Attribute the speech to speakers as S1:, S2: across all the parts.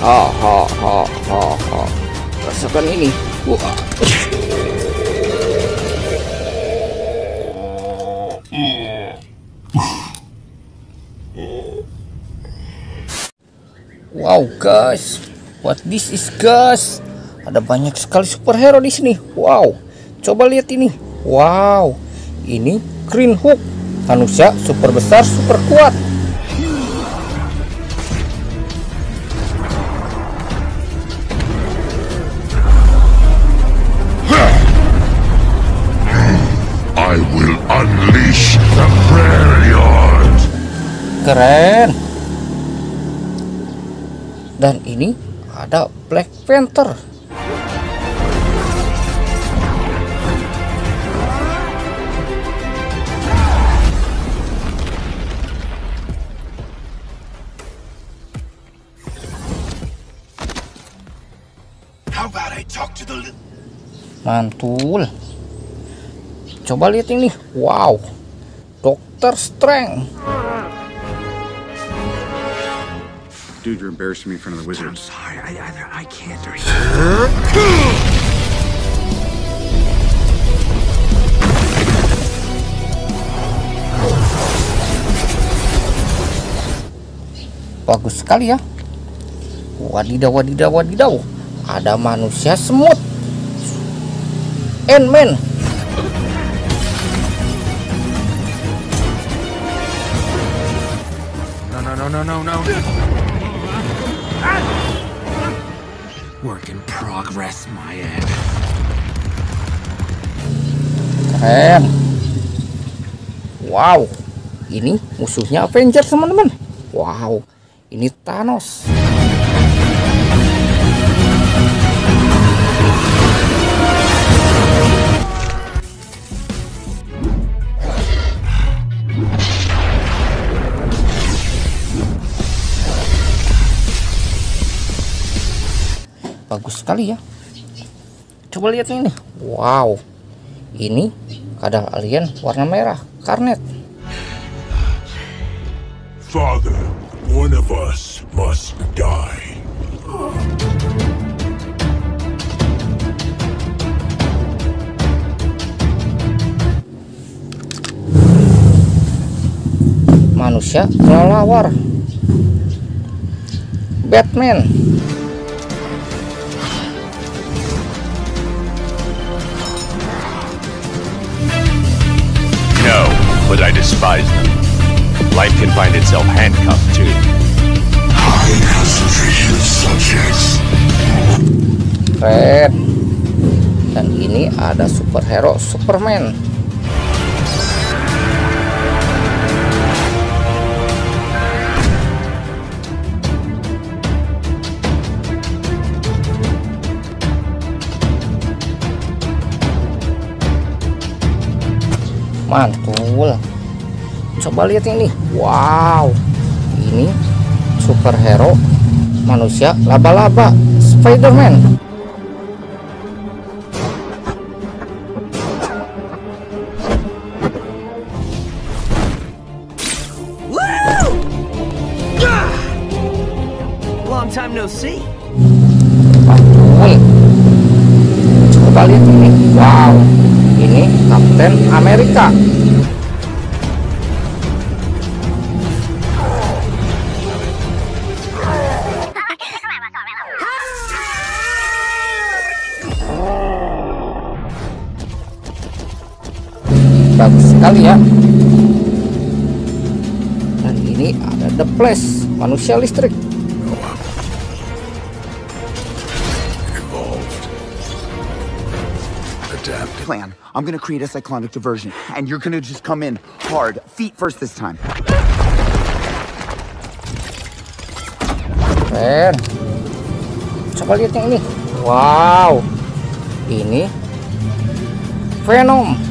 S1: ha. Rasakan ini. Wah. Wow guys, what this is guys? Ada banyak sekali superhero di sini. Wow, coba lihat ini. Wow, ini Green Hulk, manusia super besar, super kuat.
S2: I will unleash the Prairion.
S1: Keren. Dan ini ada Black Panther.
S2: How about I talk to the
S1: Mantul. Coba lihat ini. Wow, Dr. Strange.
S3: Dude, you're embarrassing me in front of the wizards.
S2: sorry, I can't.
S1: Bagus sekali ya. Wadidaw, wadidaw, wadidaw. Ada manusia semut. Ant-Man.
S3: No.
S2: Work in progress, my end.
S1: Keren. Wow, ini musuhnya Avengers teman-teman. Wow, ini Thanos. Bagus sekali ya. Coba lihat ini. Wow, ini kadal alien warna merah, Karnet.
S2: Father, one of us must die.
S1: Manusia kelelawar, Batman.
S4: No, but I despise them. Life can find itself handcuffed too.
S2: I concentrated subjects.
S1: Keren. Dan ini ada superhero Superman. Mantul. Coba lihat ini. Wow, ini superhero manusia laba-laba, Spider-Man.
S5: Long time no see.
S1: Mantul. Coba lihat ini. Wow, ini Kapten Amerika. Bagus sekali ya. Dan ini ada The Flash, manusia listrik.
S6: Plan. I'm gonna create a cyclonic diversion, and you're gonna just come in hard, feet first this time.
S1: Keren. Coba lihat yang ini. Wow, ini Venom.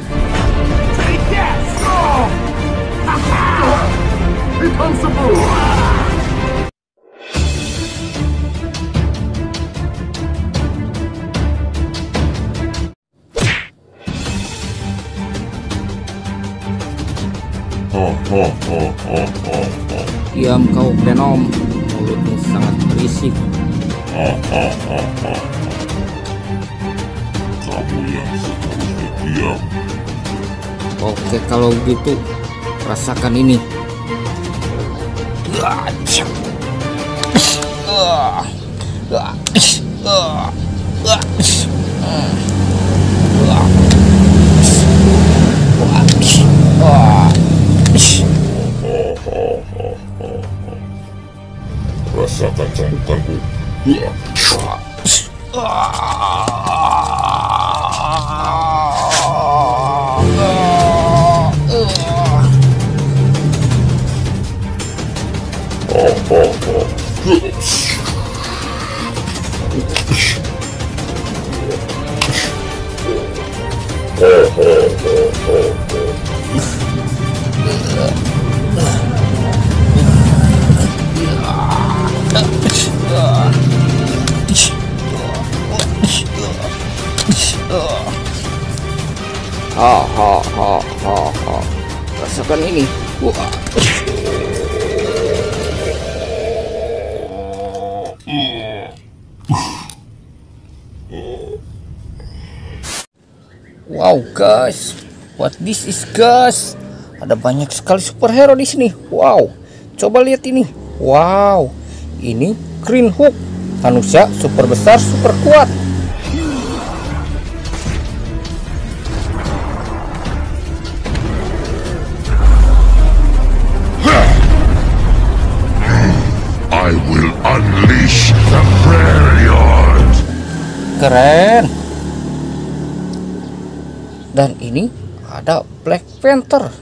S2: Here comes the move.
S1: Diam kau Venom, mulutmu sangat berisik.
S2: Kamu yang seharusnya diam.
S1: Oke, kalau gitu rasakan ini.
S2: Rasakan cambukanku.
S1: Rasakan ini. Wow guys, what this is guys? Ada banyak sekali superhero di sini. Wow, coba lihat ini. Wow, ini Green Hook, manusia super besar, super kuat.
S2: I will unleash the Brilliant.
S1: Keren. Dan ini ada Black Panther.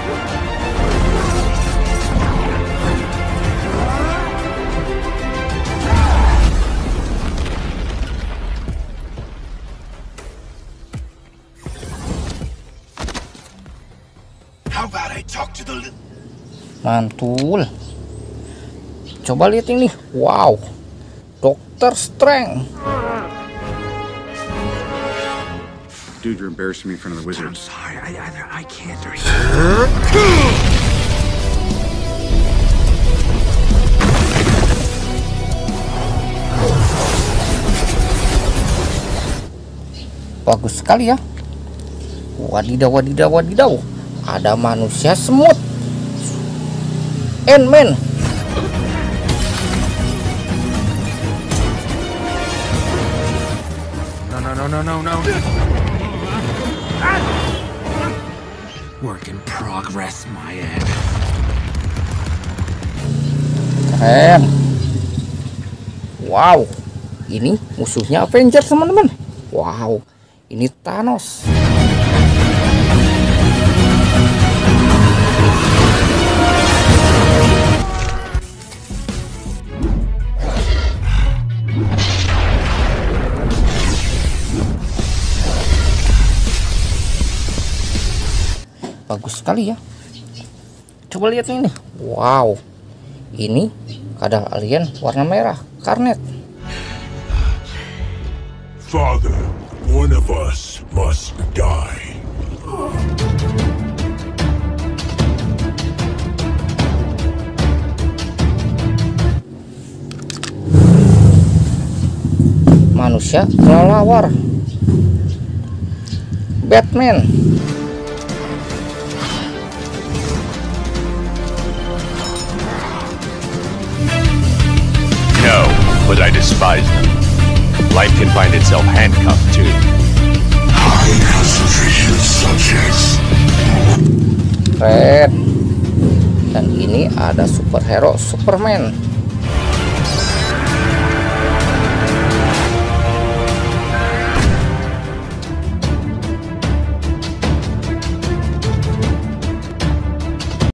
S2: How about I talk to the
S1: Mantul. Coba lihat ini. Wow, Dr. Strange.
S3: Dude, you're embarrassing me in front of the wizards.
S6: Sorry, I can't.
S1: Bagus sekali ya. Wadidaw, wadidaw, wadidaw. Ada manusia semut. Ant-Man.
S6: No. Work in progress, my end.
S1: Keren. Wow, ini musuhnya Avengers teman-teman. Wow, ini Thanos. Bagus sekali ya. Coba lihat ini. Wow, ini kadal alien warna merah, Karnet.
S2: Father, one of us must die.
S1: Manusia kelelawar, Batman.
S4: No, but I despise them. Life can find itself handcuffed too.
S2: I have sufficient subjects.
S1: Keren. Dan ini ada superhero Superman.